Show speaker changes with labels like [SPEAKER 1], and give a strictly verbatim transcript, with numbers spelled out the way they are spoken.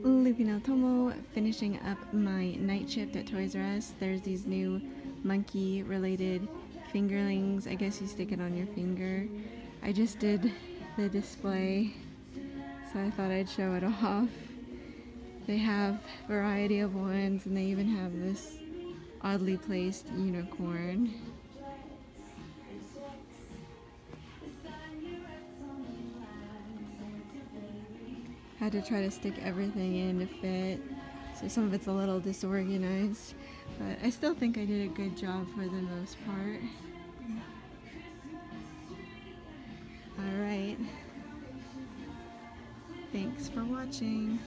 [SPEAKER 1] Lupino Tomo, finishing up my night shift at Toys R Us. There's these new monkey related fingerlings. I guess you stick it on your finger. I just did the display, so I thought I'd show it off. They have a variety of ones, and they even have this oddly placed unicorn. Had to try to stick everything in to fit, so some of it's a little disorganized, but I still think I did a good job for the most part. Alright, thanks for watching.